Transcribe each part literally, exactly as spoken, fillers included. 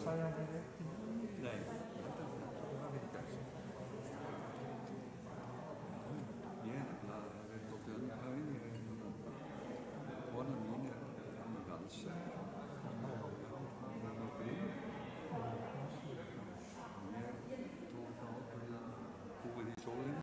sai anche lei? Lei? Viene, la detto che a venire buona linea, una danza. Non prima. Viene, torna opera, come di solito.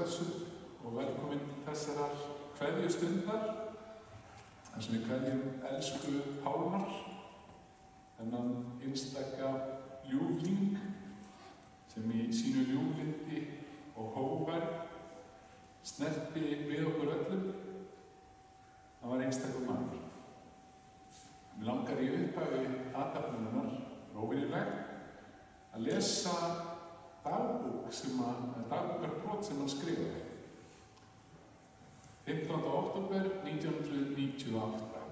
blessuð og velkomin til þessarar kveðjustundar þar sem við kveðjum elsku Pálmar, þennan einstaka ljúfling sem í sínu ljúflyndi og hógværð snerti við okkur öllum. Það var einstakur maður. Mér langar í upphafi athafnarinnar, óvenjulegt, að lesa dagbók sem að, dagbókarbrot sem hann skrifaði. fimmtánda október nítján hundruð níutíu og átta.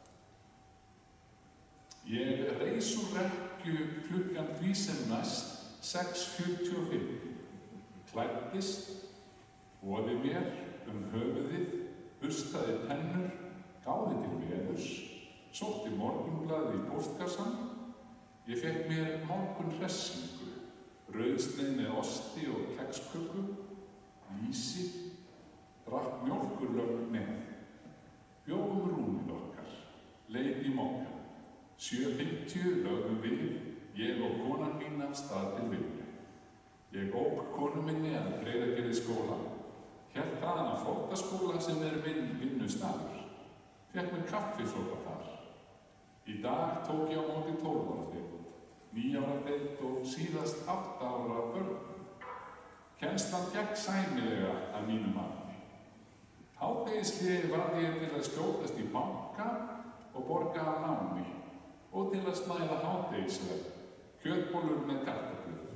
Ég reis úr rekkju klukkan því sem næst, sex fjörutíu og fimm. Klæddist, voði mér um höfuðið, burstaði tennur, gáði til veðurs, sótti morgunblaðið í póstkassann. Ég fékk mér morgunhressingu, rauðsneið með osti og keksköku, lýsi, drakk mjólkurlögn með, bjóðum rúmið okkar, leið í mokka. sjö fimmtíu lögðum við, ég og konan mín af stað til vinnu. Ég ók konu minni að Breiðagerði skóla, hélt þaðan að Fótaskóla sem er minn vinnustaður. Fékk mér kaffisopa þar. Í dag tók ég á móti tólf ára deild, níu ára deild og síðast átta ára börn. Kennslan gekk sæmilega að mínu mati. Hádegishlé varð ég til að skjótast í banka og borga af námi og til að snæða hádegisverð, kjötbollur með kartöflur.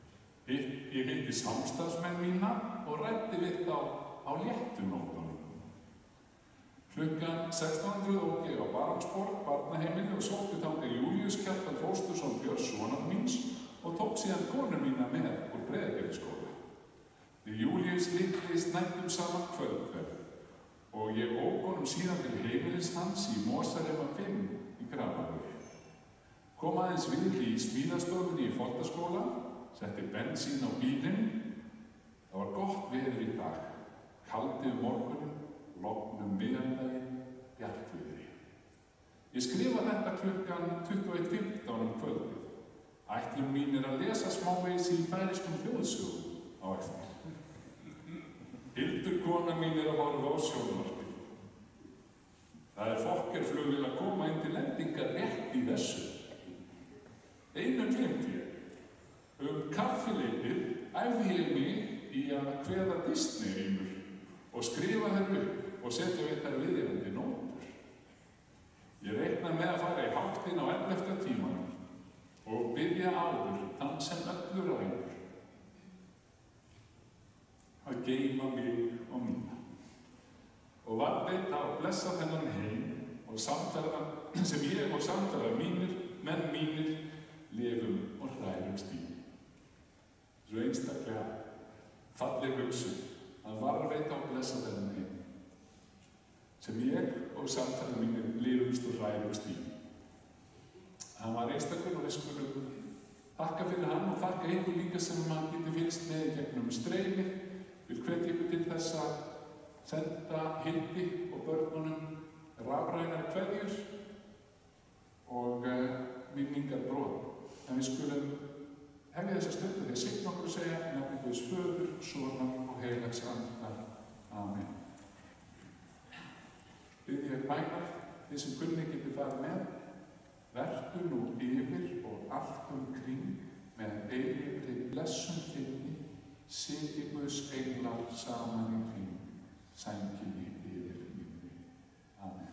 Ég hitti samstarfsmenn mína og ræddi við þá á léttunótunum. Klukkan sextán hundruð ók ég á Barónsborg, barnaheimili og sótti þangað Júlíus Kjartan Fóstursson Björns sonar míns og tók síðan konu mína með úr Breiðagerði skóla. Við Júlíus litli snæddum saman kvöldverð og ég ók honum síðan til heimilis hans í Mosarima fimm í Grafarvogi. Kom aðeins við í smíðastofunni í Fótaskóla, setti bensín á bílinn. Það var gott veður í dag, kaldi um morguninn, lognum miðjandaginn, bjartviðri. Ég skrifa þetta klukkan tuttugu og eitt fimmtán um kvöldið. Ætlun mín er að lesa smávegis í færiskum þjóðsögum á eftir. Hildur kona mín er að horfa á sjónvarpið. Það er fokkerflugvél að koma inn til lendingar rétt í þessu. Einu gleymdi ég. Um kaffileitið æfði ég mig í að kveða Disney-rímur og skrifa þær upp og setja við þær viðeigandi nótur. Ég reikna með að fara í háttinn á ellefta tímanum og byrja áður þann sem öllur ræður. Að geyma mig og mína. Og varðveita og blessa þennan heim og samferða sem ég og samferða mínir, menn mínir, lifum og hrærumst í. Svo einstaklega falleg hugsun að varðveita og blessa þennan heim sem ég og samferða mínir lifumst og hrærumst í. Hann var einstakur og við skulum þakka fyrir hann og þakka ykkur líka sem hann getur fylgst með gegnum streymið. Vil hvetja ykkur til þess að senda Hildi og börnunum rafrænar kveðjur og uh, minningarbrot. En við skulum hefja þessa stundu þegar signa okkur að segja í nafni Guðs Föður, Sonar og Heilags Andar. Amen. Bið ég bænar, þið sem kunni getur farið með, vertu nú yfir og allt umkring með eilífri blessun þinni, sitji Guðs englar saman í kring, sænginni yfir minni. Amen.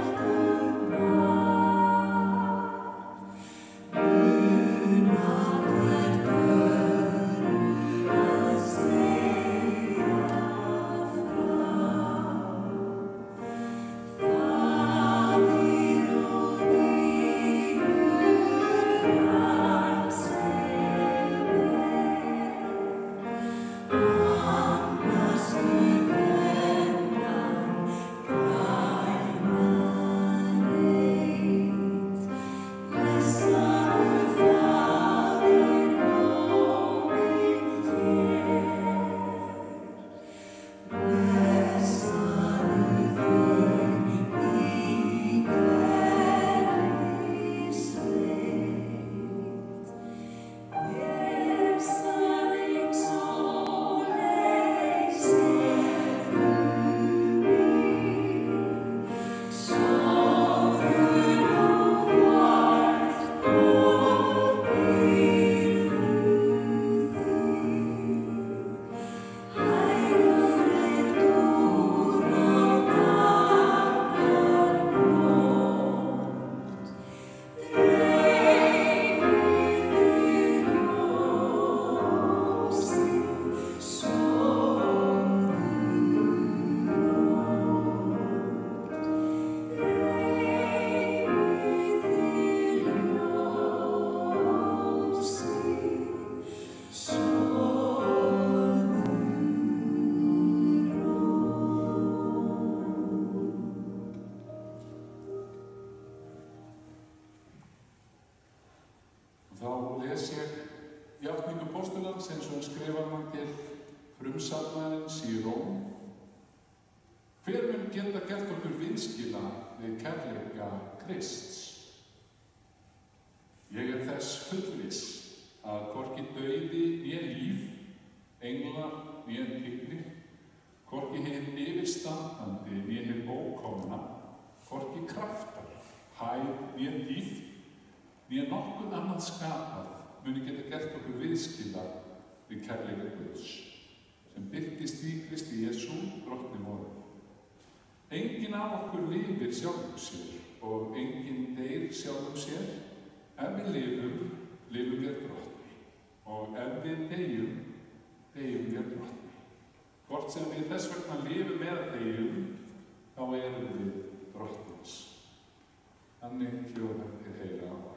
Amen. Þá les ég játningu postulans eins og hann skrifar mann til frumsafnaðarins í Róm. Hver mun geta gert okkur viðskila við kærleika Krists? Ég er þess fullviss að hvorki dauði né líf, englar né tignir, hvorki hið yfirstandandi né hið ókomna, hvorki kraftar, hæð né dýpt, né nokkuð annað skapað muni geta gert okkur viðskila við kærleika Guðs, sem birtist í Kristi Jesú, drottni vorinn. Enginn af okkur lifir sjálfum sér og enginn deyr sjálfum sér. Ef við lifum, lifum við drottni, og ef við deyjum, deyjum við drottni. Hvort sem við þess vegna lifum eða deyjum, þá erum við drottins. Þannig hljóðar þér heyra á.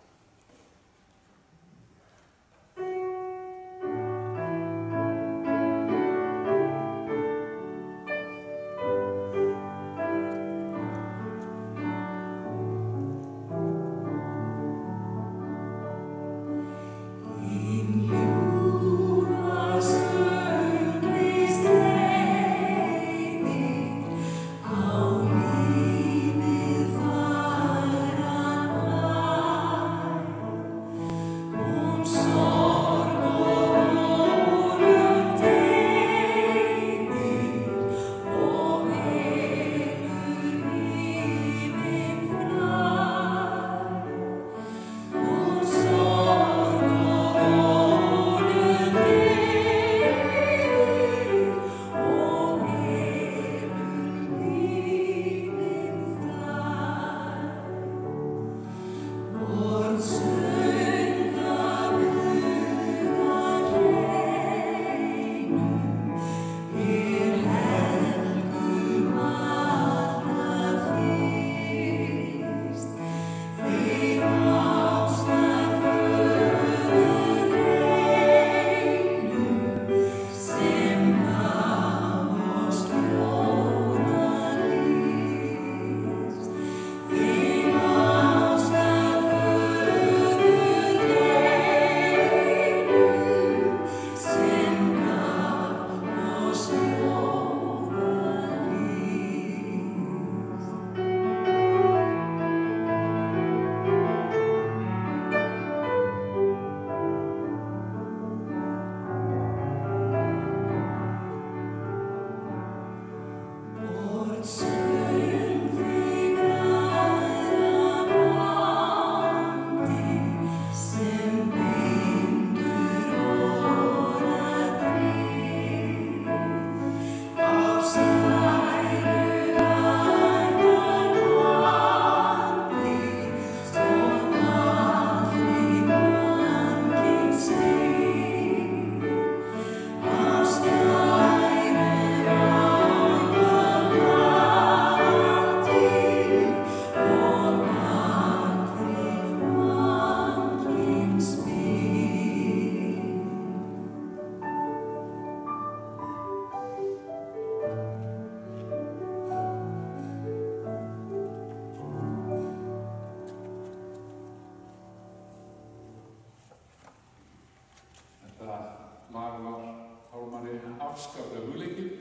afskaplega hugleikinn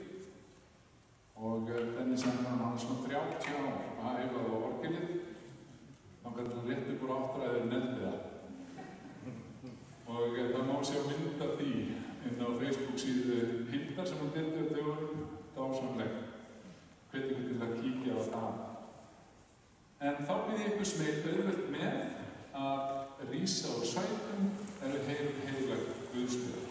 og þenni sem hann hafði svona þrjátíu ár að æfa það á orgelið þannig að hann rétt upp úr áttræðir nefndi það. Og það má sjá mynd af því inn á Facebook síðu Hildar sem hann deldi á dögunum dásamleg. Hvernig við til að kíkja á það. En þá byrði ég ykkur smeyt auðvelt með að rísa úr sætum eru heil, heilag Guðsmjöður.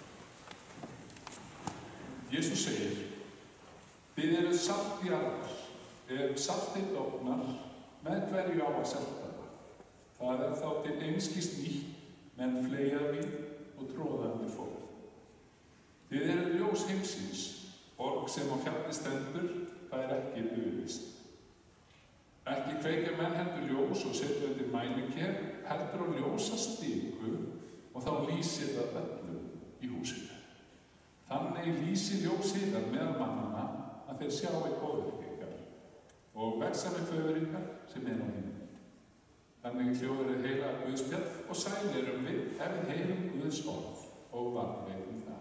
Jesús segir, þið eru salt jarðar, ef saltið dofnar, með hverju á að salta það. Það er þá til einskis nýtt, menn fleygja við og tróða undir fólk. Þið eru ljós heimsins, borg sem á fjalli stendur, það er ekki bugist. Ekki kveikja menn heldur ljós og setja undir mæliker, heldur á ljósa stiku og þá lýsir það öllum í húsinu. Þannig lýsir ljósið þar meðal mannanna að þeir sjáu góðverk ykkar og vexa með föður ykkar sem er á himni. Þannig hljóður við heila Guðspjall og sæl erum við ef við heyrum Guðs orð og varðveitum það.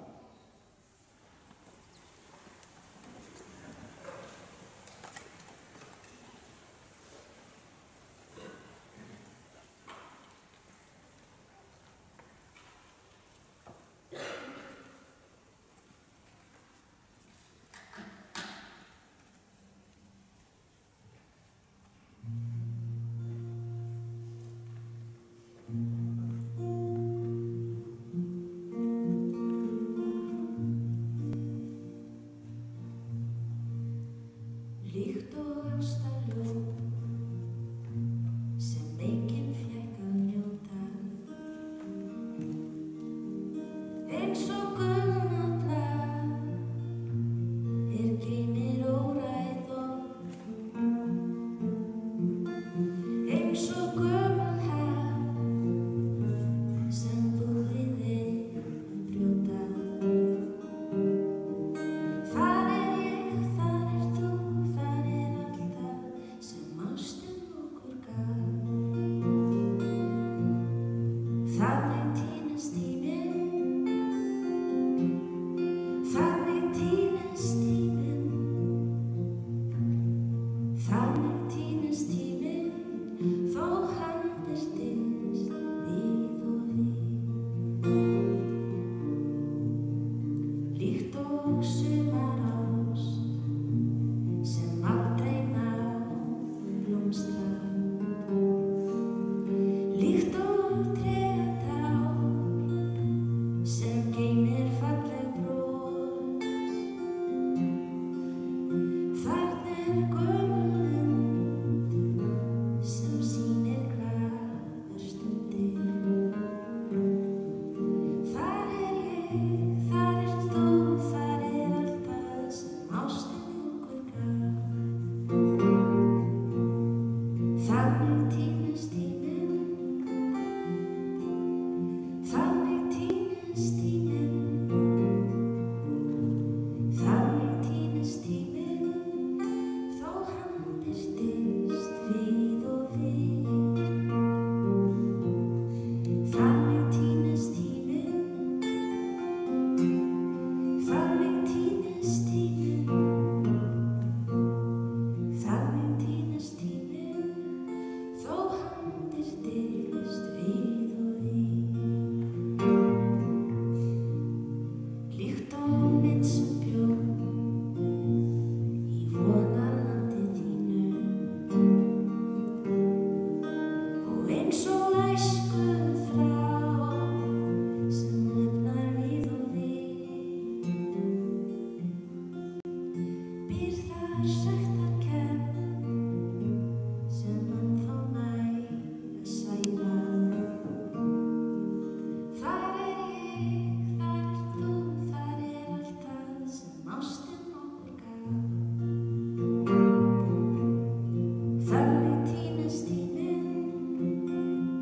Þannig týnist tíminn,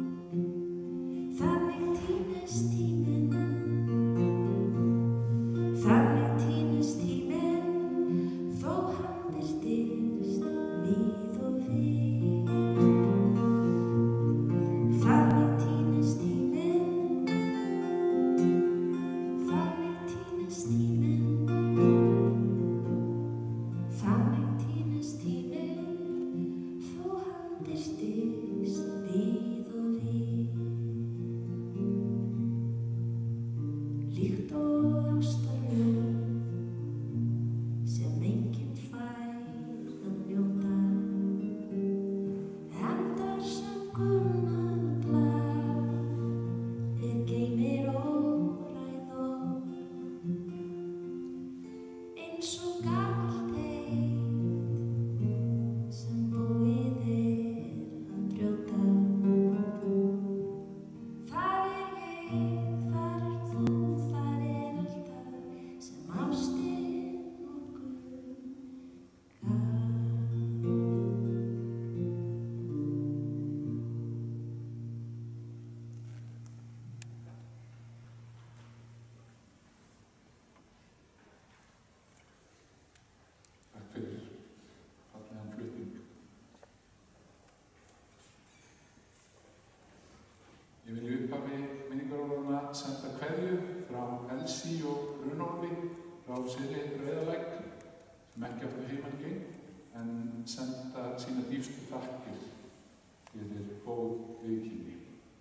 senda kveðju frá Elsi og Runólfi frá Syðri Rauðalæk sem ekki áttu heimangein en senda sína dýpstu þakkir fyrir góð viðkynni.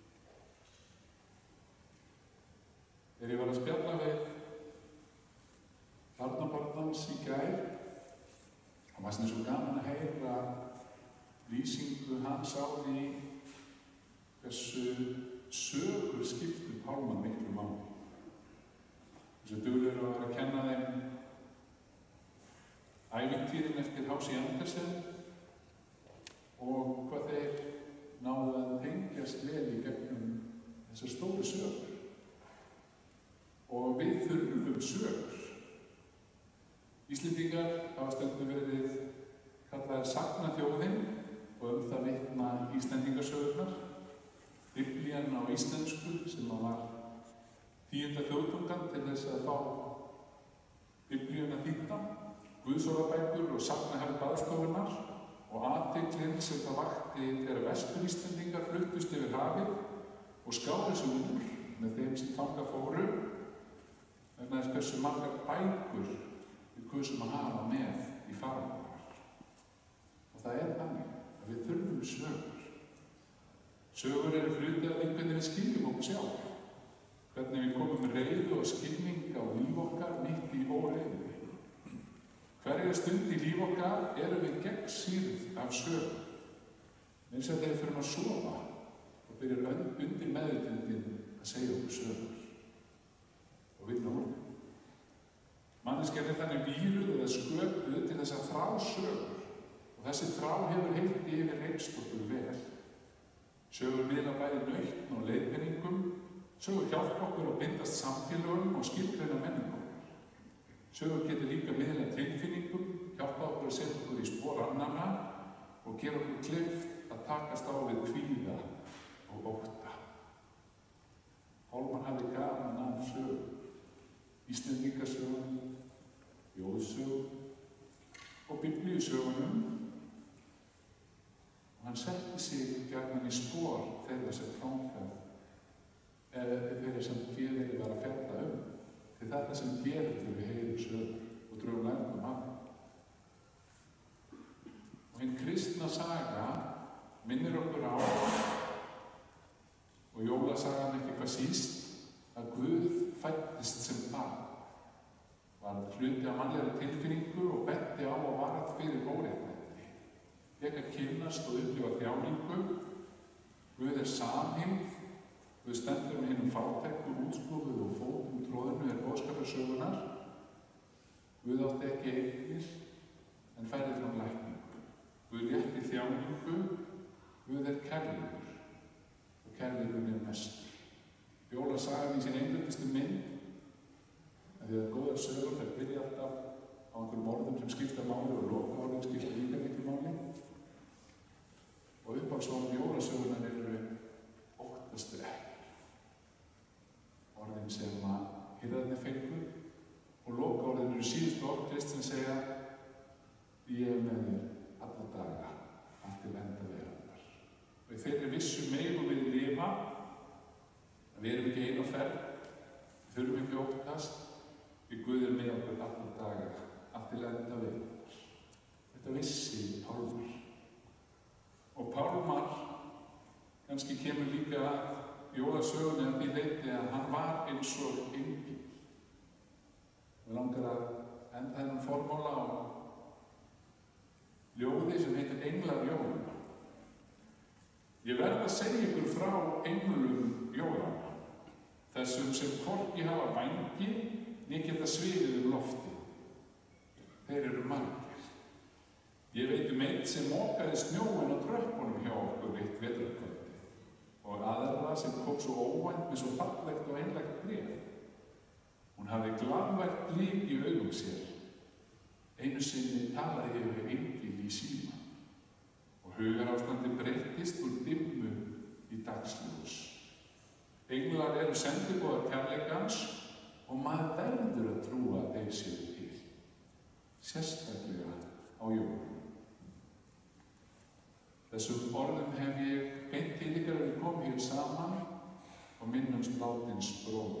Þegar ég var að spjalla við barnabarnans í gær og var svona svo gaman að heyra lýsingu hans á því hversu sögur skiptu Pálmann miklu máli. Þessu duglegur að vera að kenna þeim ævintýrin eftir H C Andersen og hvað þeir náðu að tengjast vel í gegnum þessar stóru sögur. Og við þurfum sögur. Íslendingar hafa stundum verið kallaðir sagnaþjóðin og um það vitna Íslendingasögurnar. Biblían á íslensku sem var tíunda þjóðtungan til þess að fá Biblíuna þýdda, guðsorðabækur og sagnaherð baðstofunnar og athyglin sem það vakti þegar Vestur-Íslendingar fluttust yfir hafið og skáðu sig úr með þeim sem þangað fóru vegna þess hversu margar bækur við kusum að hafa með í farangrar. Og það er þannig að við þurfum sögur. Sögur eru hluti af því hvernig við skiljum okkur sjálf, hvernig við komum með reiðu og skilning á líf okkar mitt í óreiðunni. Hverja stund í líf okkar erum við gegnsýrð af sögur. Eins og þegar við förum að sofa og byrjar undir meðvitundin að segja okkur sögur og vinna úr. Manneskjan er þannig víruð eða sköpuð til þess að þrá sögur og þessi þrá hefur heilt yfir reynst okkur vel. Sögur miðla bæði nautn og leiðbeiningum, sögur hjálpa okkur að bindast samfélögum og skilgreina menningu. Sögur getur líka miðla tilfinningum, hjálpa okkur að setja okkur í spor annarra og gera okkur kleift að takast á við kvíða og ótta. Pálmann hafði gaman af sögur, Íslendingasögunum, Jóðsögum og Biblíusögunum. Og hann setti sig gjarnan í spor þeirra sem framkvæmd, eða þeirra sem gerir var að fjalla um. Til þetta sem gerir þegar við heyrum sögur og drögum lærdóm af. Og hinn kristna saga minnir okkur á, og jólasagan ekki hvað síst, að Guð fæddist sem barn. Var hluti af mannlegri tilfinningu og benti á og varð fyrir óréttmæti. Fekk að kynnast og upplifa þjáningu. Guð er samhengð, Guð stendur með hinum fátæku, útskúfuðu og fótum tróðinu er boðskaparsögunar. Guð átti ekki eignir, en færði fram lækningu. Guð rétti þjáningu, Guð er kærleikur og kærleikurinn er mestur. Jólasagan í sín einföldustu mynd, en því að góðar sögur þær byrja alltaf á einhverjum orðum sem skipta máli og lokaorðum skipta líka miklu máli. Og uppáhaldsorð jólasögunar eru óttastu ekki. Orðin sem að hirðarnir fengu og lokaorðin eru síðustu orð Kristinn segja: ég er með þér alla daga, allt til enda veraldar. Og í þeirri vissu megum við lifa, að við erum ekki ein á ferð, við þurfum ekki að óttast, við Guð er með okkur alla daga, allt til enda veraldar. Þetta vissi Pálmar. Og Pálmar kannski kemur líka að jólasögunni að því leyti að hann var eins og engill. Við langar að enda þennan formála á ljóði sem heitir Englar jólanna. Ég verð að segja ykkur frá englum jólanna, þessum sem hvorki hafa vængi né geta sviðið um lofti. Þeir eru margir. Ég veit um einn sem mokaði snjóinn á tröppunum hjá okkur eitt vetrarkvöldi og aðra sem kom svo óvænt með svo fallegt og einlægt bréf. Hún hafði glaðvægt blik í augum sér. Einu sinni talaði ég við engil í síma og hugarástandi breyttist úr dimmu í dagsljós. Englar eru sendiboðar kærleikans og maður verður að trúa að þeir séu til, sérstaklega á jólum. Þessum orðum hef ég beint til ykkar að við komum hér saman og minnumst látins bróður.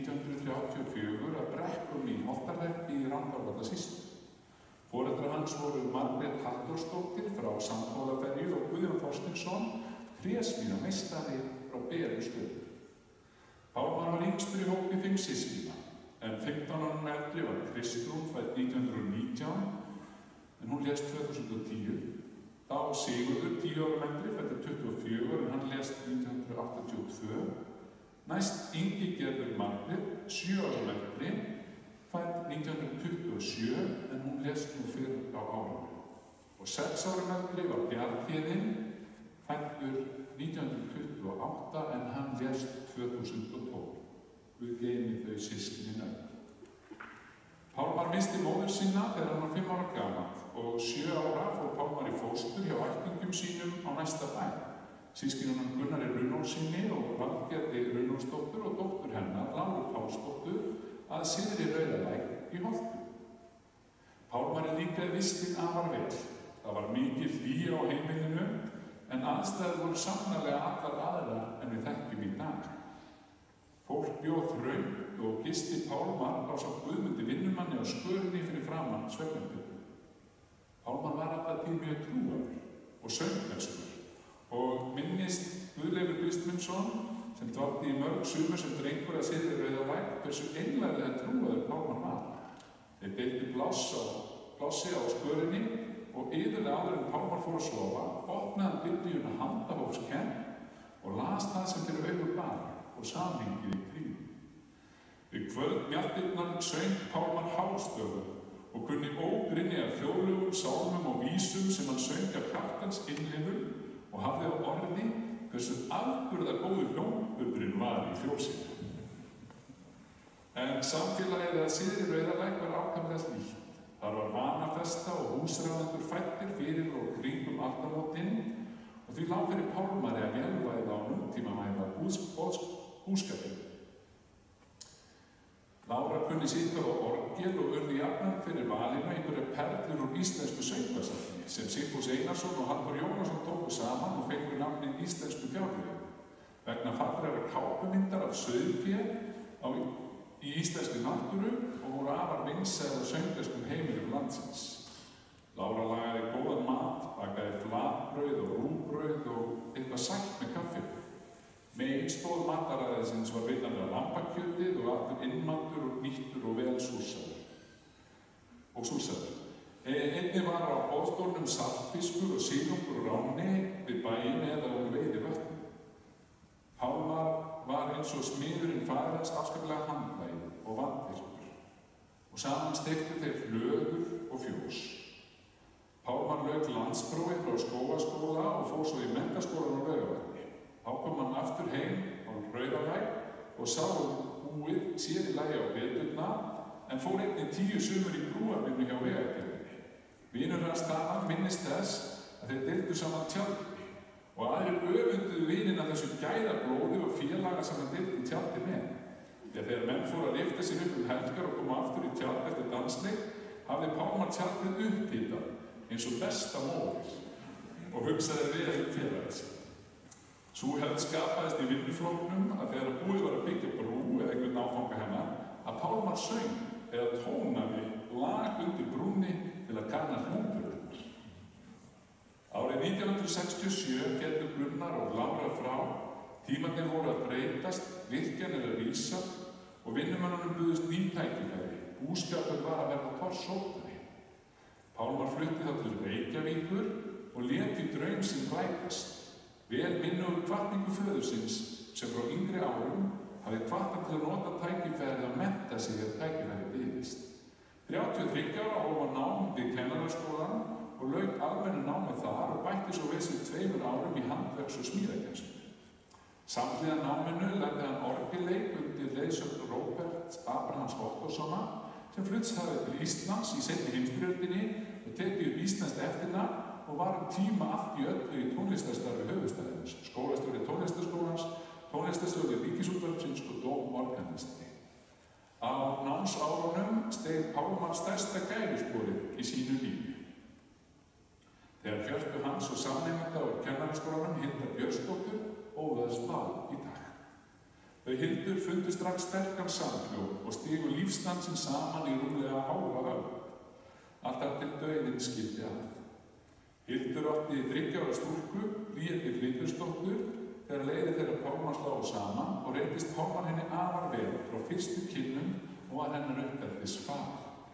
nítján hundruð þrjátíu og fjögur að Brekkum í Holtahreppi í Rangárvallasýslu. Foreldrar hans voru Margrét Halldórsdóttir frá Sandhólaferju og Guðjón Þorsteinsson, trésmíðameistari frá Berustöðum. Pálmar var yngstur í hópi fimm systkina, en fimmtán árum eldri var Kristrún fædd nítján hundruð og nítján, en hún lést tvö þúsund og tíu. Þá Sigurður, tíu árum eldri, fæddur tuttugu og fjögur, en hann lést nítján hundruð áttatíu og tvö. Næst Ingigerður Margrét, sjö árum eldri, fædd nítján hundruð tuttugu og sjö, en hún lést nú fyrr á árinu. Og sex árum eldri var Bjarnhéðinn, fæddur nítján hundruð tuttugu og átta, en hann lést tvö þúsund og tólf. Guð geymi þau systkinin öll. Pálmar missti móður sína þegar hann var fimm ára gamall og sjö ára fór Pálmar í fóstur hjá ættingjum sínum á næsta bæ. Systkinunum Gunnari Runólfssyni og Valgerði Runólfsdóttur og dóttur hennar, Láru Pálsdóttur, að Syðri Rauðalæk í Holtum. Pálmari líkaði vistin afar vel. Það var mikil hlýja á heimilinu, en aðstæður voru sannarlega allar aðrar en við þekkjum í dag. Fólk bjóð þröngt og gisti Pálmar ásamt Guðmundi vinnumanni á skörinni fyrir framan svefnherbergið. Pálmar var alltaf tíð mjög trúaður og söngmelskur og minnist Guðleifur Kristmundsson, sem dvaldi í mörg sumur sem drengur að Syðri Rauðalæk, hversu einlæglega trúaður Pálmar var. Þeir deildu pláss á, plássi á skörinni og iðulega áður en Pálmar fór að sofa, opnaði Biblíuna handahófskennt og las það sem fyrir augu bar og samhengið í kring. Við kvöld mjaltirnar söng Pálmar hástöfum og kunni ógrynni af þjóðlögum, sálmum og vísum sem hann söng af hjartans innlifun og hafði á orði hversu afburða góður hljómburðurinn var í fjósinu. En samfélagið að Syðri Rauðalæk var ákaflega slíkt. Þar var vanafesta og húsráðendur fæddir fyrir og kringum aldamótin og því lá fyrir Pálmari að vélvæða á nútímavæða búskapinn. Lára kunni sitja á orgel og urði jafnan fyrir valinu einhverja perlur úr íslensku söngvarsafni sem Sigfús Einarsson og Halldór Jónasson tóku saman og fengu nafnið Íslensku fjárlögum vegna fallegrar kápumyndar af sauðfé í íslenskri náttúru og voru afar vinsæl á söngvarskum heimilum landsins. Lára lagaði góðan mat, bakaði flatbrauð og rúgbrauð og eitthvað sætt með kaffi. Meginstoð mataræðisins var vitandi af lambakjötið og allur innmatur og nýttur og vel súrsaður. Og súrsaður. Einnig var á boðstólnum saltfiskur og silungur og ránni við bæinn eða úr veiðivötnum. Pálmar var eins og smiðurinn faðir hans afskaplega handlægur og vandvirkur og saman steiktu þeir flögur og fjós. Pálmar lauk landsprófi frá Skógaskóla og fór svo í menntaskólann á Laugavelli. Þá kom hann aftur heim á Rauðalæk og sá búið sér í lagi á veturna en fór einnig tíu sumur í brúarvinnu hjá Vegagerðinni. Vinur hans þaðan minnist þess að þeir deildu saman tjaldi og aðrir öfunduðu vinina þessu gæðablóði og félaga sem hann deildi tjaldi með. Þegar menn fóru að lyfta sér upp um helgar og koma aftur í tjald eftir dansleik hafði Pálmar tjaldið upphitað eins og besta móðir og hugsaði vel um félaga sér. Sú hefð skapaðist í vinnuflokknum að þegar búið var að byggja brú eða einhvern áfanga hennar að Pálmar söng eða tónaði lag undir brúnni til að kanna hljómburðurnar. Árið nítján hundruð sextíu og sjö féllu Gunnar og Lára frá, tímarnir voru að breytast, virkjanir að rísa og vinnumönnunum buðust ný tækifæri, búskapur var að verða torsóttari. Pálmar flutti þá til Reykjavíkur og lét í draum sinn rætast. Vel minnugur hvatningu föðursins sem frá yngri árum hafði hvatað til að nota tækifærið að mennta sig ef tækifærið byggðist. þrjátíu og þriggja ára hóf hann nám við Kennaraskólann og lauk almennu námi þar og bætti svo við sig tveimur árum í handverks- og smíðakennslu. Samhliða náminu lærði hann orgelleik undir leiðsögn Róberts Abrahams Ottóssona sem flutts hafði til Íslands í seinni heimsstyrjöldinni og tekið upp íslenskt eftirnafn og var um tíma allt í öllu í tónlistarstarfi höfuðstaðarins, skólastjóri tónlistarskólans, tónlistarstjóri Ríkisútvarpsins og dómorganisti. Á námsárunum steig Pálmar stærsta gæfusporið í sínu lífi. Þegar Hjörtu hans og samnemenda úr Kennaraskólanum Hilda Björnsdóttur óðaðist lá í dag. Þau Hildur fundu strax sterkan samhljóm og stigu lífsdansinn saman í rúmlega hálfa öld. Alltaf til dauðinn skildi að. Hildur átti þriggja ára stúlku, Bríeti Friðriksdóttur, þegar leiðir þeirra Pálmars lágu saman og reyndist Pálmar henni afar vel frá fyrstu kynnum og var hennar uppeldis far.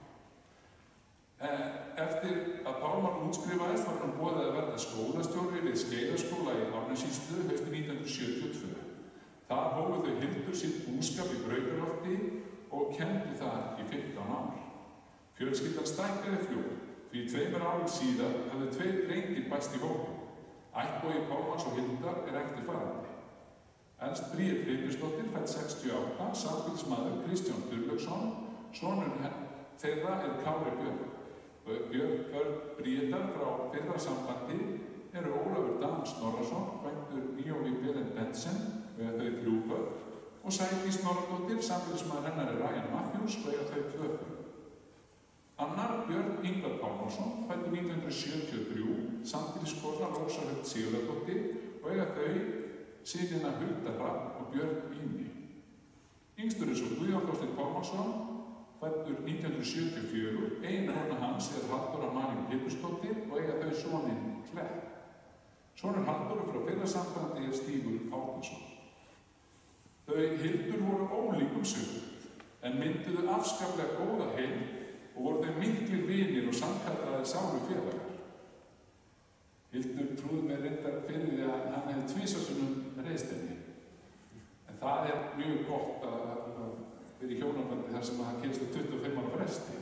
Eftir að Pálmar útskrifaðist var hann boðið að verða skólastjóri við Skeiðaskóla í Árnessýslu haustið nítján hundruð sjötíu og tvö. Þar hófu þau Hildur sitt búskap í Brautarholti og kenndi þar í fimmtán ár. Fjölskyldan stækkaði fljótt, því tveimur árum síðar hafði tveir drengir bæst í hópinn. Ættbogi Pálmars og Hildar er eftirfarandi. Elst Bríet Friðriksdóttir, fædd sextíu og átta, sambýlismaður Kristján Durlaugsson, sonur þeirra er Kári Björn. Björn börn Bríetar frá fyrra sambandi eru Ólafur Dan Snorrason, kvæntur Níómi Belen Bensen, við þau þrjú börn, og Sædís Snorradóttir, sambýlismaður hennar er Ryan Matthews, og eiga þau tvö börn. Annar Björn Ingvar Pálmarsson, fæddur nítján hundruð sjötíu og þrjú, sambýliskona Rósa Huld Sigurðardóttir, og eiga þau synina Hulda Hrafn og Björn Víni. Yngstur er svo Guðjón Þorsteinn Pálmarsson, fæddur nítján hundruð sjötíu og fjögur, ein kona hans er Halldóra Malín Pétursdóttir og eiga þau soninn Klepp. Sonur Halldóru frá fyrra sambandi er Stígur Árnason. Þau Hildur voru ólíkum sögum, en mynduðu afskaplega góða heild og voru þau miklir vinir og samkallaðir sálu félagar. Hildur trúði mér reyndar fyrir því að hann hefði tvisvarsinnum reist henni. En það er mjög gott að vera í hjónabandi þar sem það gerist á tuttugu og fimm ára fresti.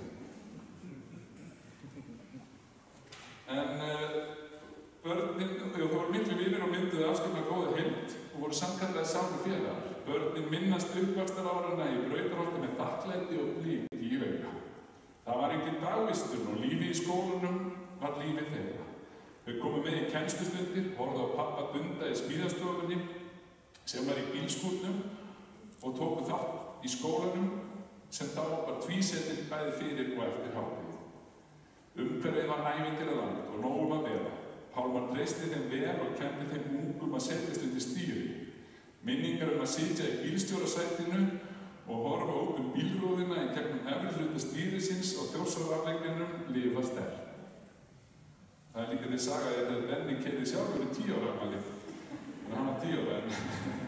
En uh, börnin, þau voru miklu vinir og mynduðu afskaplega góða heild og voru samkallaðir sálu félagar. Börnin minnast uppvaxtarárana í Brautarholti með þakklæti og blík í auga. Það var engin dagvistun og lífi í skólanum var lífið þeirra. Þau komu með í kennslustundir, horfðu á pappa dunda í smíðastofunni sem var í bílskúrnum og tóku þátt í skólanum sem þá var tvísettir bæði fyrir og eftir hádegi. Umhverfið var ævintýraland og nóg um að vera. Pálmar treysti þeim vel og kenndi þeim ungum að setjast undir stýri. Minningar um að sitja í bílstjórasætinu og horfa út um bílrúðina í gegnum efri hluta stýrisins og Þjórsárvarlegninum lifa sterkt. Það er líka því sagaði að Benni keyrði sjálfur í tíu ára afmæli. En hann var tíu ára enn.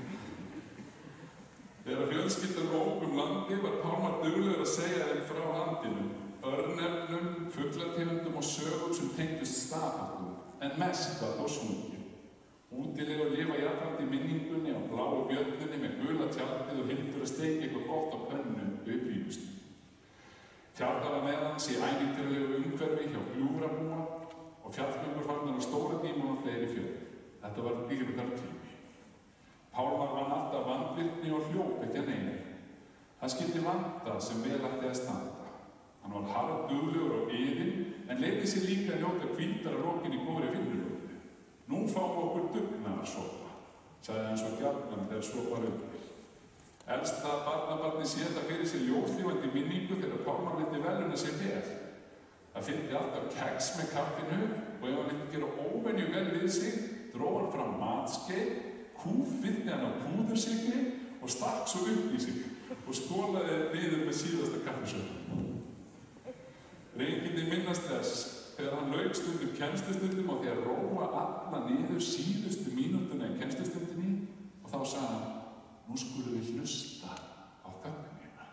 Þegar fjölskyldan ók um landi var Pálmar duglegur að segja þeim frá landinu, örnefnum, fuglategundum og sögum sem tengdust staðháttum, en mest var þó sungin. Útilegur lifa jafnframt í minningunni á bláu björnunni með gula tjaldið og Hildur að steikja eitthvað gott á pönnu upp prífustum. Tjaldið var meðans í ævintýralegu umhverfi hjá gljúfrabúa og fjallgöngur farnar á stóra dímun og fleiri fjöll. Þetta var dýrmætur tími. Pálmar vann alltaf vandvirkni og hljóp ekki að neinu. Hann skildi vanda sem vel ætti að standa. Hann var harðduglegur og iðinn en leyfði sér líka að njóta hvíldar að lokinni góðri vinnulögu. Nú fáum okkur dugnaðarsopa, sagði hann svo gjarnan þegar svo var undir. Elsta barnabarnið sé þetta fyrir sér ljóslífandi minningu þegar Pálmar vildi veluna sér vel. Það fylgdi alltaf keks með kaffinu og ef hann vildi gera óvenju vel við sig, dró hann fram matskeið, kúffyllti hann á púðursigli og stakk svo upp í sig og skólaði niður með síðasta kaffisöfnum. Reynginni minnast þess þegar hann lauk stundum kennslustundum og því að róa alla niður síðustu mínútuna í kennslustundinni og þá sagði hann, nú skulum við hlusta á þögnina.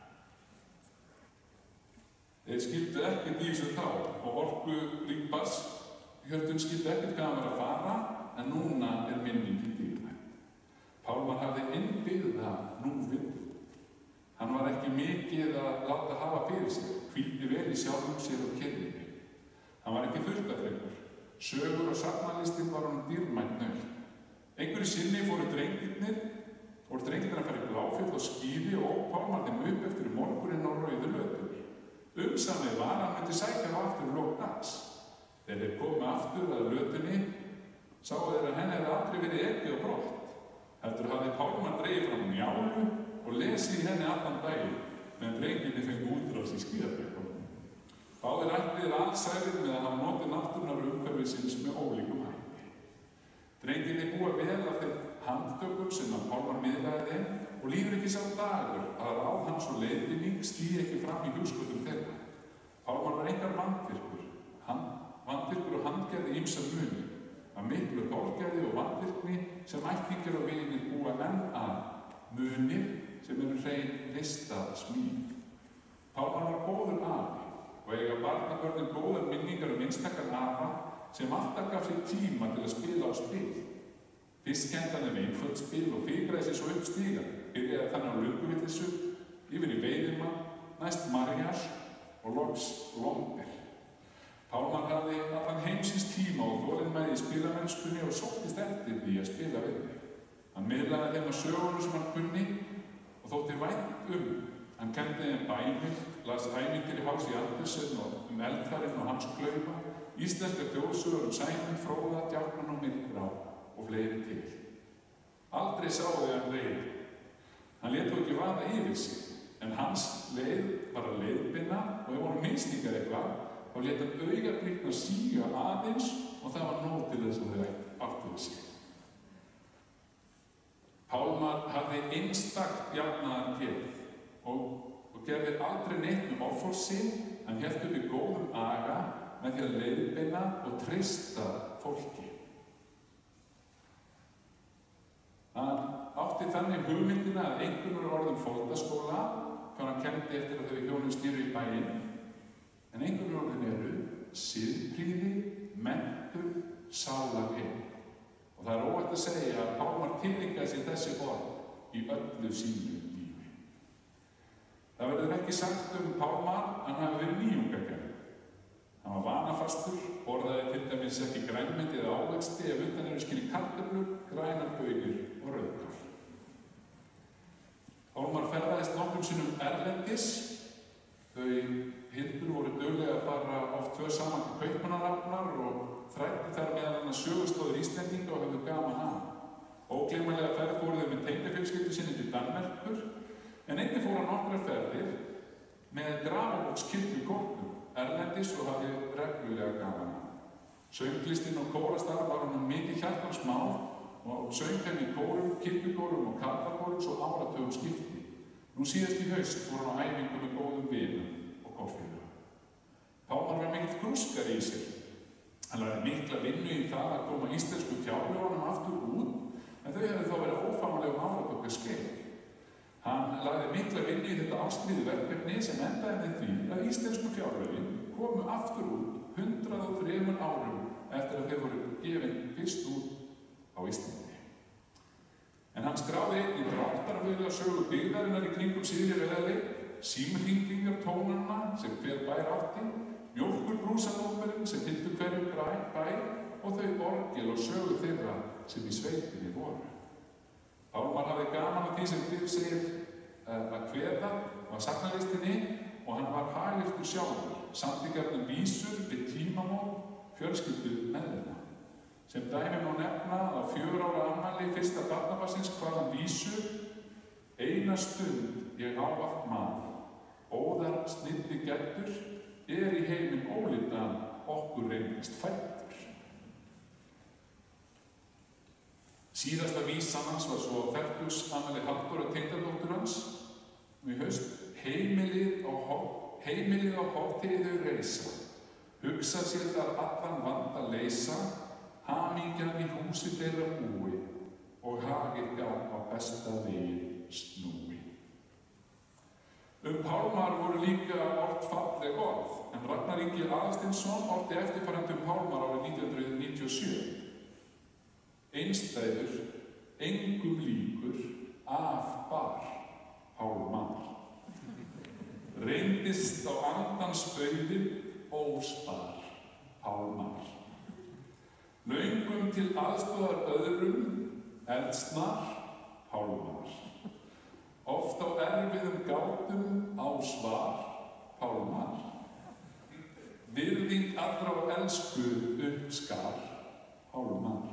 Þeir skildu ekkert í þessu þá og orku ríkbass hjörtun skildu ekkert hvað hann var að fara en núna er minningin dýrmætt. Pálmar hafði innbyggða núvindu. Hann var ekki mikið að láta hafa fyrir sig, hvíldi vel í sjálfum sér og kynninni. Hann var ekki þurftafrekur. Sögur og sagnalistin var hann dýrmætt naut. Einhverju sinni fóru drengirnir, fóru drengirnir að fara í Bláfjöll og skíði og Pálmar þeim upp eftir morguninn á rauðu lötur. Umsamið var að hann myndi sækja á aftur lók dags. Þegar þeir komu aftur að lötunni, sáu þeir að henni hefði aldrei verið ekið og brott. Heldur hafði Pálmar dregið fram njálu og lesið í henni allan daginn, meðan drengirnir fengu útrás í skíðabrekkunum. Báðir ætliðir allsælir með að hafa notið náttúrunnar umhverfisins með ólíkum hætti. Drengirnir búa vel af þeim handtökum sem að Pálmar miðlaði þeim og líður ekki fram í hugskotum þeirra. Pálmar var einkar vandvirkur, hann, vandvirkur og handgerði ýmsa muni, að miklu þolgæði og vandvirkni sem ættingjar og vinir búa enn að munir sem eru hrein listasmíð. Pálmar var góður afi og eiga barnabörnin góðar minningar um einstakan afa sem alltaf gaf sér tíma til að spila á spil. Fyrst kenndi hann þeim einföld spil og fikraði sér svo upp stígan, byrjaði þannig á lunguvillisu, yfir í veiðimann, næst marjas og loks lomber. Pálmar hafði allan heimsins tíma og þolinmæði í spilamennskunni og sóttist eftir því að spila við mig. Hann miðlaði þeim að sögunum sem hann kunni og þótti vænt um. Hann kenndi þeim bænir, las ævintýri í Hási Andersen og um eldfarinn og hans klaufa, íslenska þjóðsögur um Sæmund, Fróða, Djáknan og Myrkrá og fleiri til. Aldrei sá þau hann leið. Hann lét þó ekki vaða yfir sig, en hans leið var að leiðbina og ef honum mislingaði eitthvað, þá lét hann augabrýrnar síga aðeins og það var nóg til þess að þau áttuðu sig. Pálmar hafði einstakt jafnaðan gerð og, og gerði aldrei neitt um offorsi, hann hélt uppi góðum aga með því að leiðbeina og treysta fólki. Hann átti þannig hugmyndina að einhvernur orðum fólkdaskóla hvað hann kenndi eftir að þau hjónin snýru í bæinn, en einhvernur orðin eru siðprýði, menntun, sálarheim. Og það er óhætt að segja að Pálmar tileinkaði sér þessi orð í öllu sínu lífi. Það verður ekki sagt um Pálmar að hann hafi verið nýjungagerð. Hann var vanafastur, borðaði til dæmis ekki grænmeti eða ávexti ef utan eru skilji kartöflur, grænar baunir og rauðkál. Pálmar ferðaðist nokkrum sinnum erlendis. Þau Hildur voru duglega að fara oft tvö saman til Kaupmannahafnar og þræddu þar meðal annars söguslóðir Íslendinga og höfðu gaman af. Ógleymanlega ferð fóru þau með tengdafjölskyldu sinni til Danmerkur, en einnig fóru hann nokkrar ferðir með Grafarvogskirkju kórnum erlendis og hafði reglulega gaman af. Sönglistin og kórastarf var hann mikið hjartans mál og söng hann í kórum, kirkjukórum og karlakórum svo áratugum skipti. Nú síðast í haust fór hann á æfingu með góðum vinum og kórfélögum. Pálmar var mikill grúskari í sér. Hann lagði mikla vinnu í það að koma íslensku fjárlögunum aftur út, en þau hefðu þá verið ófáanlegum áratugum skeið. Hann lagði mikla vinnu í þetta ástríðu verkefni sem endaði með því að íslensku fjárlögin komu aftur út hundrað og þremur árum eftir að þeir voru gefin fyrst út á Íslandi. En hann skráði einnig dráttaraföðla sögu byggðarinnar í kringum Syðri-Rauðali, símhringingar tónanna sem hver bær átti, mjólkurbrúsanúmerinn sem fylgdu hverjum bæ og þau orgel og sögu þeirra sem í sveitinni voru. Pálmar hafði gaman af því sem þið segir uh, að kveða á sagnalistinni og hann var hagyrtur sjálfur, samdi gjarnan vísur við tímamót fjölskyldu meðlima. Sem dæmi má nefna á fjögur ára afmæli fyrsta barnabarnsins kvað hann vísu: eina stund ég ávallt man, óðar snilli gættur, er í heiminn ólítan okkur reynist fættur. Síðasta vísan hans var svo fertugsafmæli Halldóru tengdadóttur hans í haust: heimilið á heimilið á hátíðu reisa, hugsa sér þar allan vanda leysa, hamingjan í húsi þeirra búi og hagir gat á besta vegi snúi. Um Pálmar voru líka ort falleg orð, en Ragnar Ingi Aðalsteinsson orti eftirfarandi um Pálmar árið nítján hundruð níutíu og sjö. Einstæður, engum líkur, af bar, Pálmar. Reyndist á andans bauði, óspar, Pálmar. Löngum til aðstoðar öðrum, eldsnar, Pálmar. Oft á erfiðum gátum, ásvar, Pálmar. Virðing allra og elsku uppskar, Pálmar.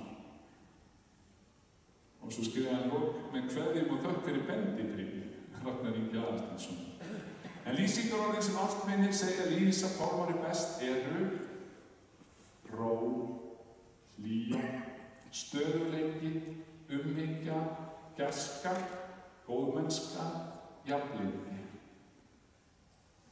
Og svo skrifaði hann lok með kveðjum og þökk fyrir Benediktri, Ragnar Ingi Aðalsteinsson. En lýsingarorðin sem ástvinir segja lýsa Pálmari best eru ró, hlýja, stöðuleiki, umhyggja, gæska, góðmennska, jafnlyndi.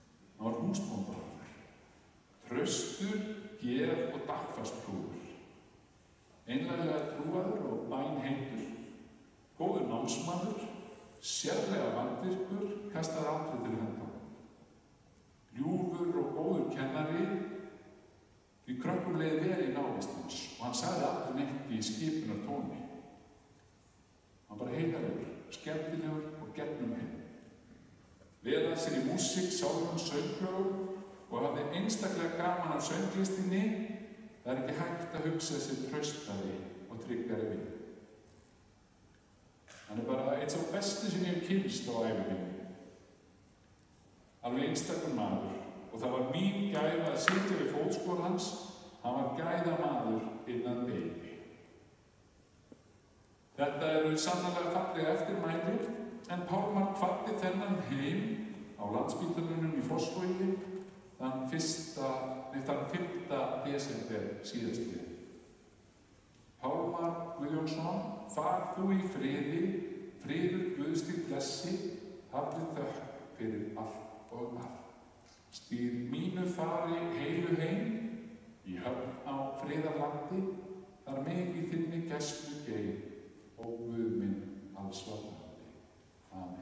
heitur. Góður námsmaður, sérlega vandvirkur, kastar aldrei til henda. Ljúfur og góður kennari, því krökkur leið vel í návist hans og hann sagði aldrei neitt í skipunar tóni. Hann bara heiðarlegur, skemmtilegur og gegnum heim. Leðað sér í músík, sálmum, sönghljóðum og hafði einstaklega gaman af sönglistinni. Það er ekki hægt að hugsa sér traustari og tryggari við. Hann er bara einn sá besti sem ég hef kynnst á ævinni. Alveg einstakur maður og það var mín gæfa að sitja við fótskor hans. Hann var gæða maður innan beini. Þetta eru sannarlega fallega eftirmæli en Pálmar kvaddi þennan heim á Landspítalanum í Fossvogi þann fyrsta, nei, þann fimmta desember síðastliðinn. Pálmar Guðjónsson, far þú í friði, friður Guðs þig blessi, hafðu þökk fyrir allt og allt. Stýr mínu fari heilu heim, í höfn á friðarlandi, þar mig í þinni gæslu geim, og Guð minn allsvarandi. Amen.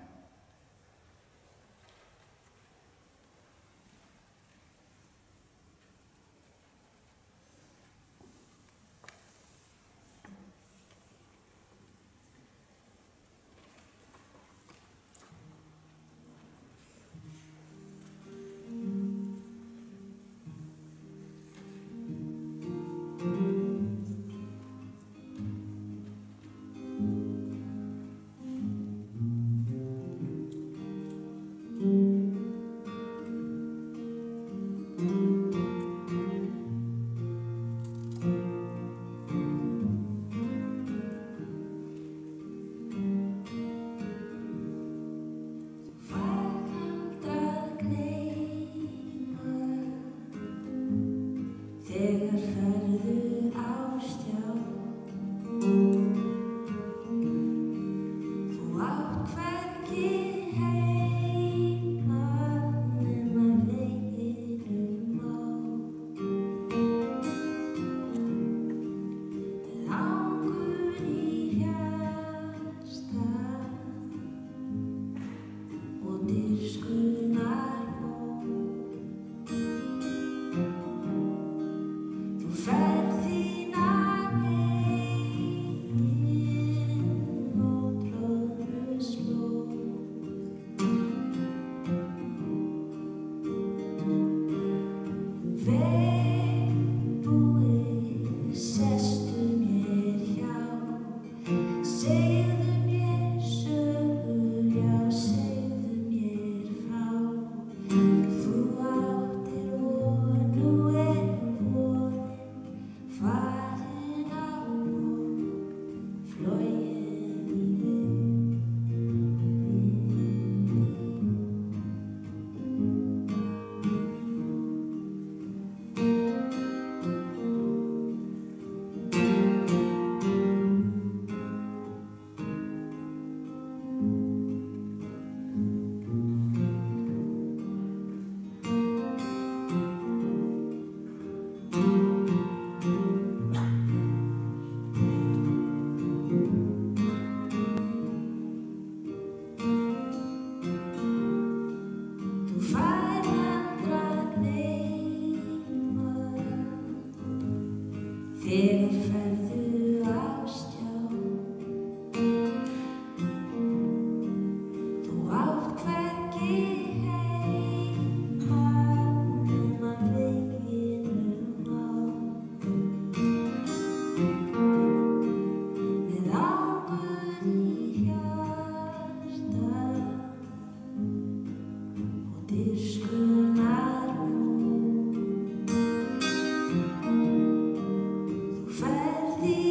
Ferði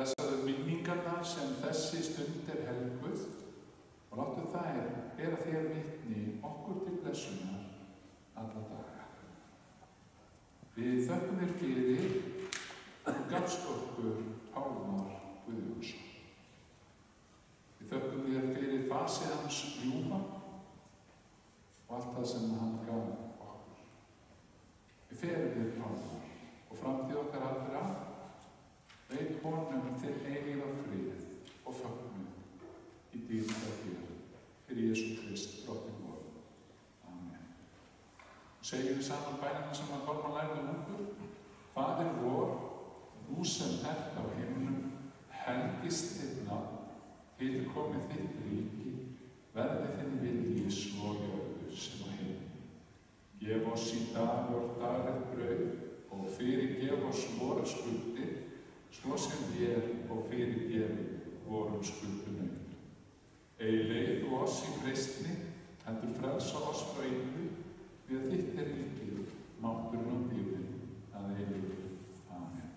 þessar minningarnar sem þessi stund er helguð og láttu þær bera þér vitni okkur til blessunar alla daga. Við þökkum þér fyrir og gafst okkur Pálmar Guðjónsson. Við þökkum þér fyrir fasið hans ljúfa og allt það sem hann gaf okkur. Við ferum þér Pálmar og framtíð okkar allra veit honum til eilífa frið og fögnuð í dýrð af þér fyrir Jesú Krist, drottinn vor. Amen. Segjum við saman bænina sem að Pálmar lærði okkur. Faðir vor, þú sem ert á himnum, helgist þitt nafn, tilkomið þitt ríki, verði þinn vilji svo á jörðu sem á himnum. Gef oss í dag vort daglegt brauð og fyrirgef oss vora skuldir, svo sem við og fyrirgefum vorum skuldunum. Ei leið þú oss í freistni, heldur frelsa oss frá illu, við að þitt er ríkið, mátturinn og dýrðin að eilífu. Amen.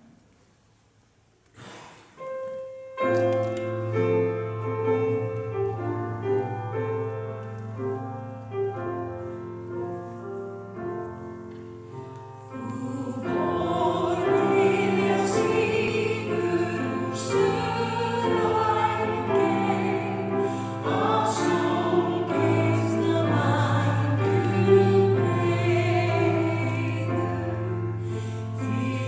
The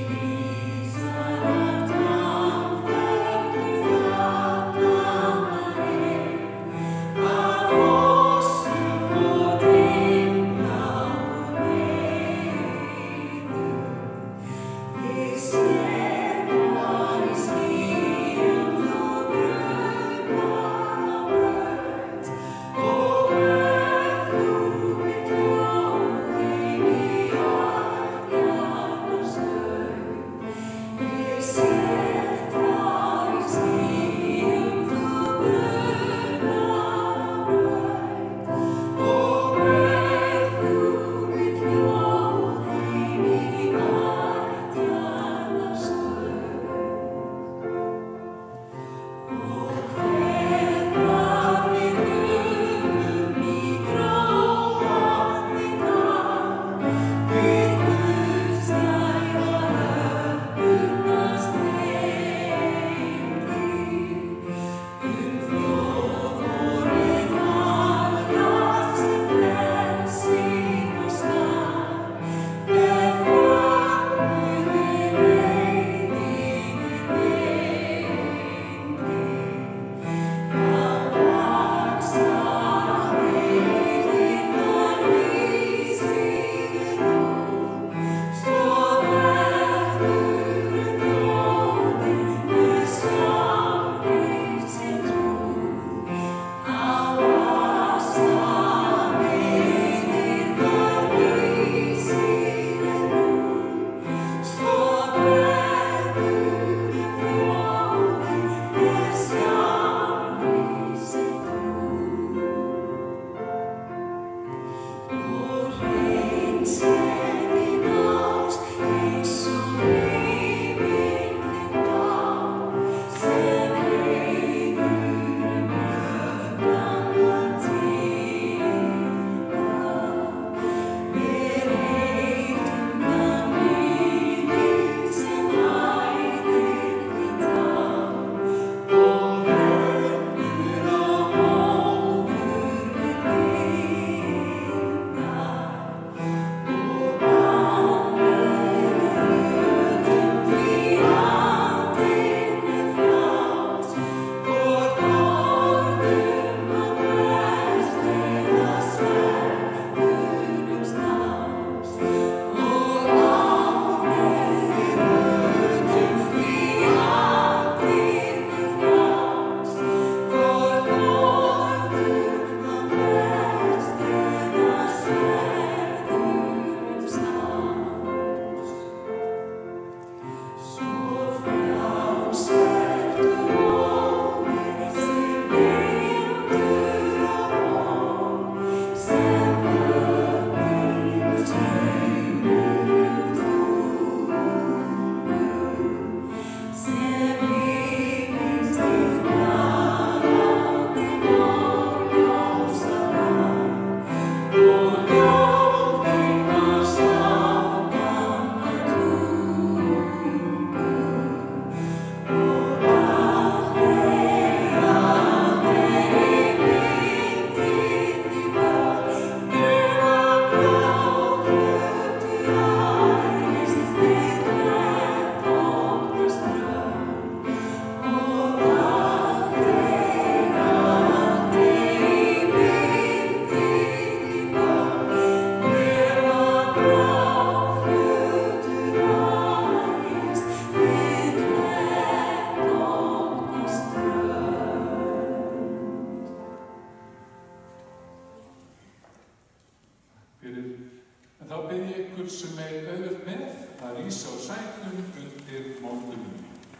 ykkur sem er auðvelt með að rísa á sætum undir móðunum.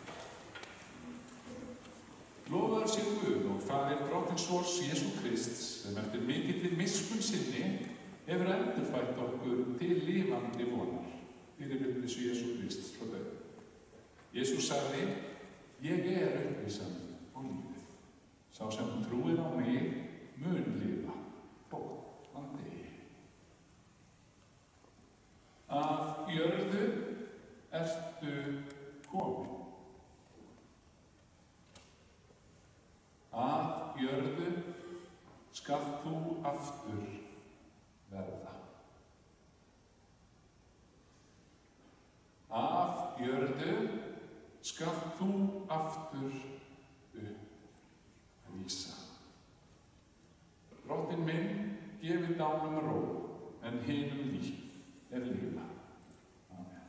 Lofaður sé Guð og Faðir Drottins vors Jesú Krists, sem eftir mikilli miskunn sinni hefur endurfætt okkur til lifandi vonar fyrir upprisu Jesú Krists frá dauðum. Jesús sagði: Ég er upprisan og lífið. Sá sem trúir á mig mun lifa þótt hann deyi. Af jörðu ertu komin. Að jörðu skalt þú aftur verða. Af jörðu skalt þú aftur upp rísa. Drottinn minn gefi dánum ró, en hinum líf er lifa. Amen.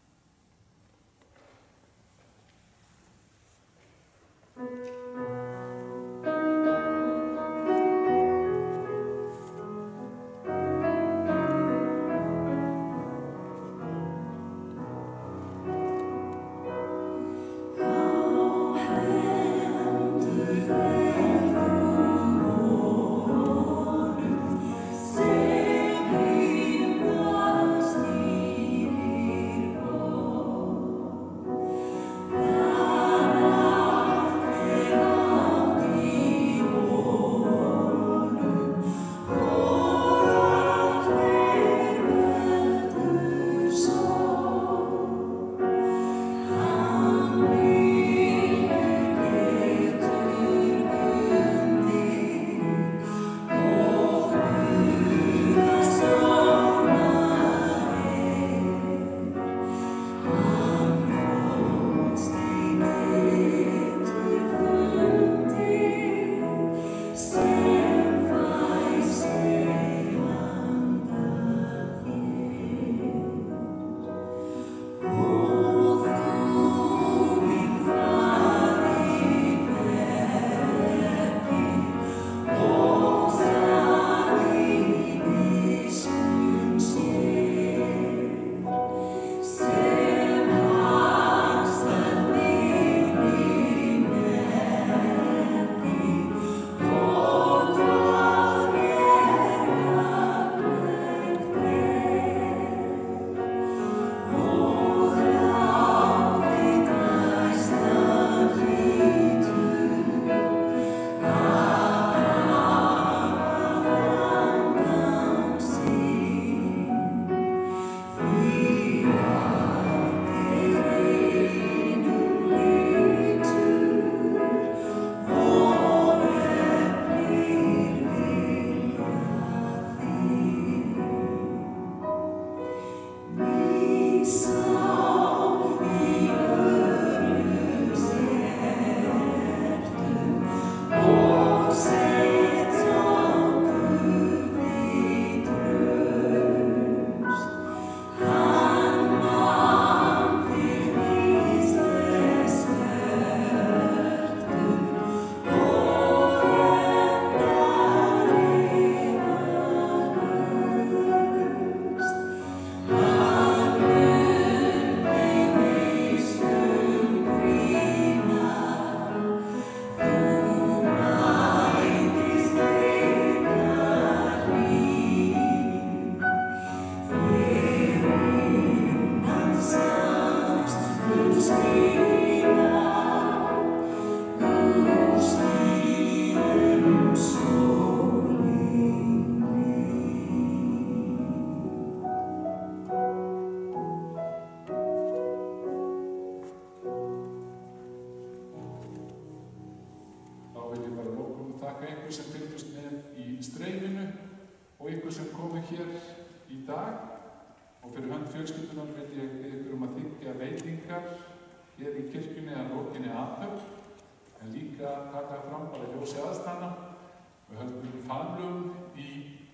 Og fyrir hönd fjölskyldunar vil ég biðja ykkur um að þiggja veitingar hér í kirkjunni að lokinni athöfn, en líka taka fram bara ljósi aðstæðna. Við höldum faðmlögum í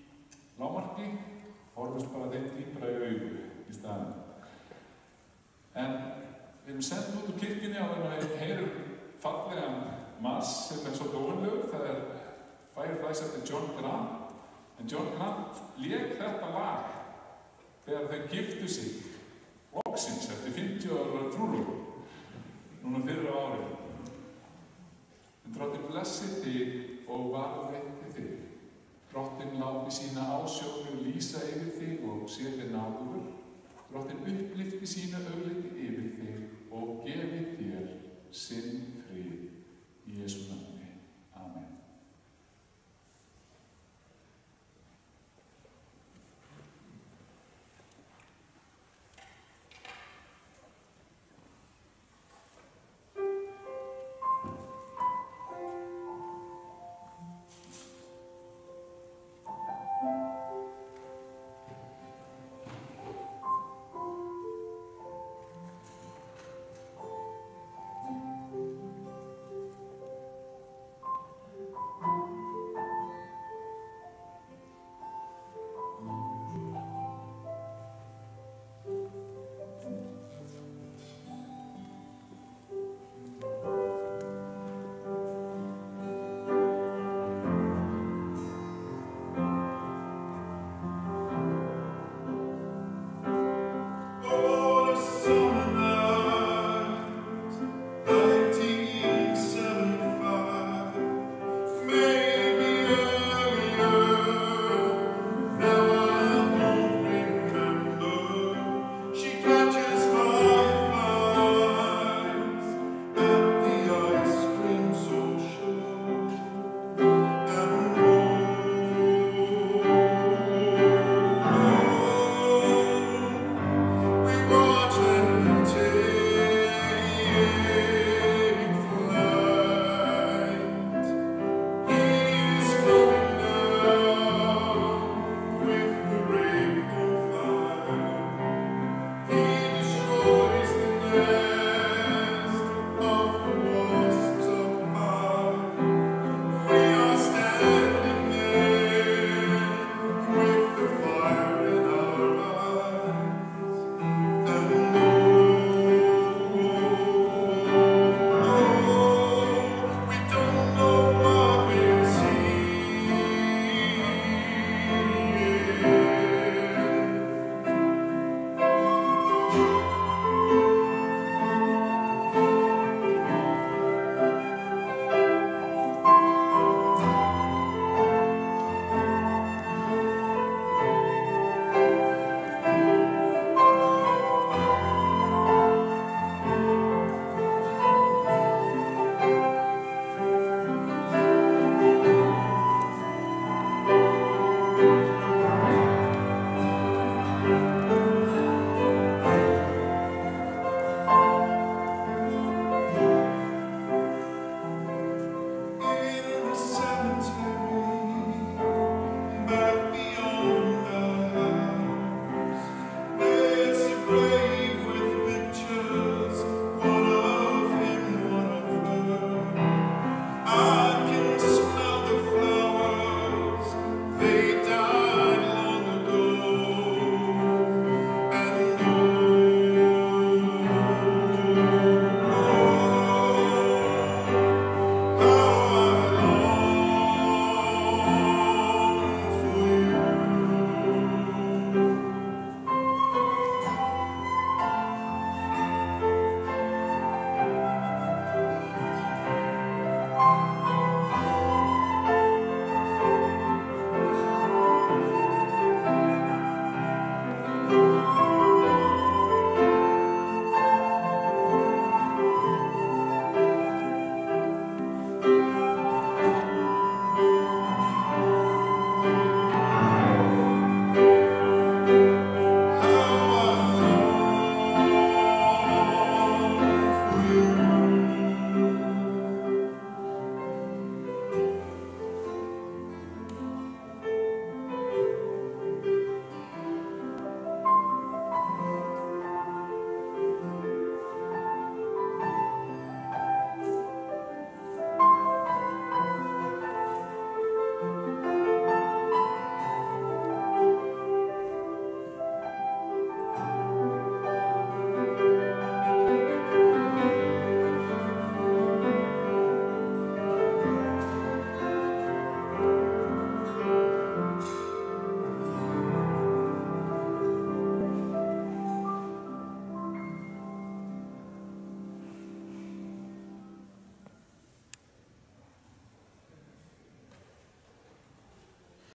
lágmarki, horfumst bara þeim dýpra í augu í staðinn. En við erum sendt út úr kirkjunni á þennan að heyrum fallegan mass sem er svo dóinlegur. Það er Fireflies eftir John Grant. En John Grant lék þetta lag þegar þau giftu sig loksins eftir fimmtíu ára trúlofun, núna fyrr á árinu. En Drottinn blessi þig og varðveiti þig. Drottinn láti sína ásjónu lýsa yfir þig og sé þér náðugur. Drottinn upplifti sína augliti yfir þig og gefi þér sinn